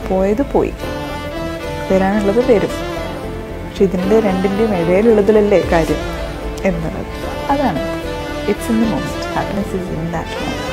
പോയത് പോയി, വരാനുള്ളത് വരും. പക്ഷെ ഇതിൻ്റെ രണ്ടിൻ്റെയും ഇടയിലുള്ളതിലല്ലേ കാര്യം എന്നുള്ളത്. അതാണ് it's in the moment. Happiness is in that moment.